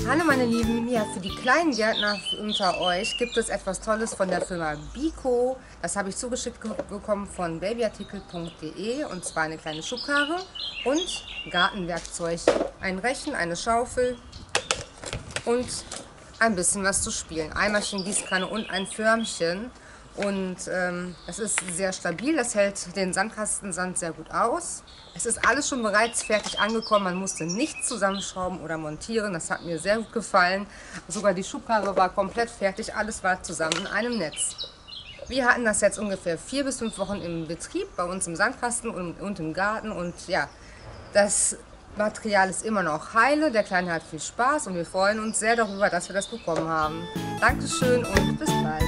Hallo meine Lieben, ja, für die kleinen Gärtner unter euch gibt es etwas Tolles von der Firma Biko. Das habe ich zugeschickt bekommen von babyartikel.de, und zwar eine kleine Schubkarre und Gartenwerkzeug. Ein Rechen, eine Schaufel und ein bisschen was zu spielen. Eimerchen, Gießkanne und ein Förmchen. Und es ist sehr stabil, das hält den Sandkastensand sehr gut aus. Es ist alles schon bereits fertig angekommen, man musste nichts zusammenschrauben oder montieren, das hat mir sehr gut gefallen. Sogar die Schubkarre war komplett fertig, alles war zusammen in einem Netz. Wir hatten das jetzt ungefähr 4 bis 5 Wochen im Betrieb, bei uns im Sandkasten und im Garten, und ja, das Material ist immer noch heile, der Kleine hat viel Spaß und wir freuen uns sehr darüber, dass wir das bekommen haben. Dankeschön und bis bald.